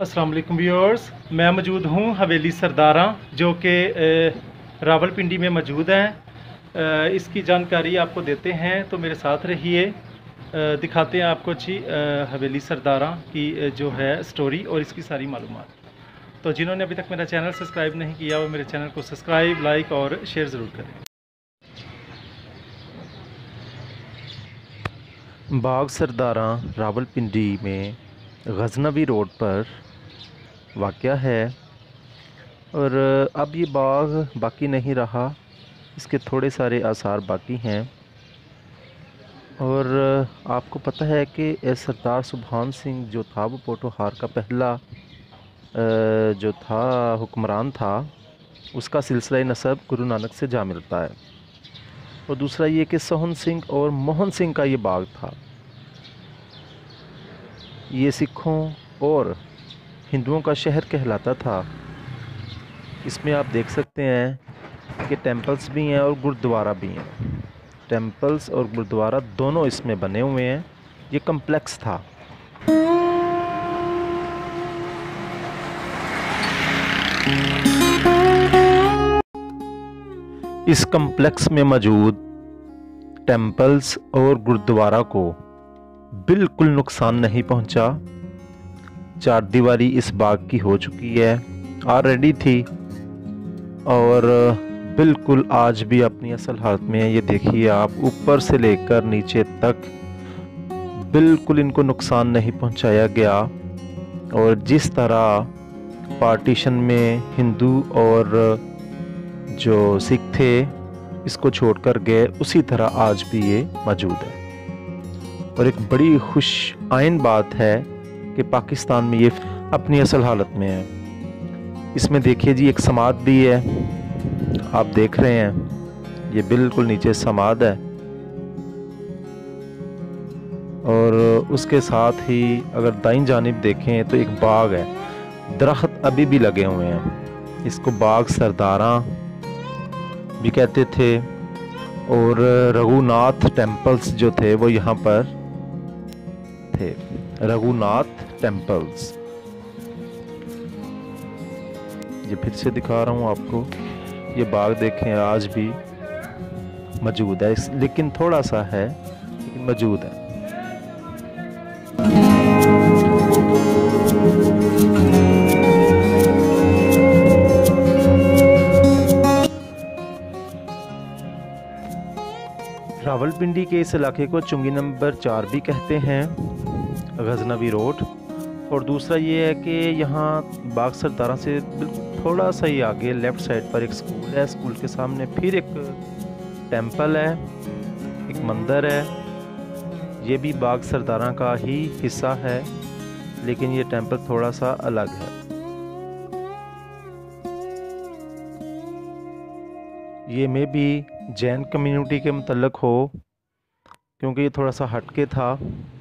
अस्सलाम वालेकुम व्यूअर्स, मैं मौजूद हूँ हवेली सरदारा जो कि रावलपिंडी में मौजूद है। इसकी जानकारी आपको देते हैं तो मेरे साथ रहिए। दिखाते हैं आपको जी हवेली सरदारा की जो है स्टोरी और इसकी सारी मालूमात। तो जिन्होंने अभी तक मेरा चैनल सब्सक्राइब नहीं किया वो मेरे चैनल को सब्सक्राइब, लाइक और शेयर ज़रूर करें। बाग सरदारा रावलपिंडी में गजनवी रोड पर वाक़या है और अब ये बाग बाकी नहीं रहा, इसके थोड़े सारे आसार बाकी हैं। और आपको पता है कि सरदार सुभान सिंह जो था वो पोठोहार का पहला जो था हुक्मरान था, उसका सिलसिला नसब गुरु नानक से जा मिलता है। और दूसरा ये कि सोहन सिंह और मोहन सिंह का ये बाग था। ये सिखों और हिंदुओं का शहर कहलाता था। इसमें आप देख सकते हैं कि टेंपल्स भी हैं और गुरुद्वारा भी हैं। टेंपल्स और गुरुद्वारा दोनों इसमें बने हुए हैं। ये कम्प्लेक्स था। इस कम्प्लेक्स में मौजूद टेंपल्स और गुरुद्वारा को बिल्कुल नुकसान नहीं पहुंचा। चार दीवारी इस बाग की हो चुकी है, ऑलरेडी थी, और बिल्कुल आज भी अपनी असल हालत में है। ये देखिए आप, ऊपर से लेकर नीचे तक बिल्कुल इनको नुकसान नहीं पहुंचाया गया। और जिस तरह पार्टीशन में हिंदू और जो सिख थे इसको छोड़कर गए, उसी तरह आज भी ये मौजूद है। और एक बड़ी खुश आइन बात है कि पाकिस्तान में ये अपनी असल हालत में है। इसमें देखिए जी एक समाध भी है, आप देख रहे हैं, ये बिल्कुल नीचे समाध है। और उसके साथ ही अगर दाईं जानिब देखें तो एक बाग है, दरख्त अभी भी लगे हुए हैं। इसको बाग सरदारा भी कहते थे। और रघुनाथ टेम्पल्स जो थे वो यहाँ पर थे, रघुनाथ टेम्पल्स। ये फिर से दिखा रहा हूँ आपको। ये बाग देखें आज भी मौजूद है, लेकिन थोड़ा सा है, लेकिन मौजूद है। रावलपिंडी के इस इलाके को चुंगी नंबर 4 भी कहते हैं, गजनवी रोड। और दूसरा ये है कि यहाँ बाग सरदारा से बिल्कुल थोड़ा सा ही आगे लेफ़्ट साइड पर एक स्कूल है। स्कूल के सामने फिर एक टेंपल है, एक मंदिर है। ये भी बाग सरदारा का ही हिस्सा है, लेकिन ये टेंपल थोड़ा सा अलग है। ये में भी जैन कम्युनिटी के मुतल्लक हो, क्योंकि ये थोड़ा सा हटके था।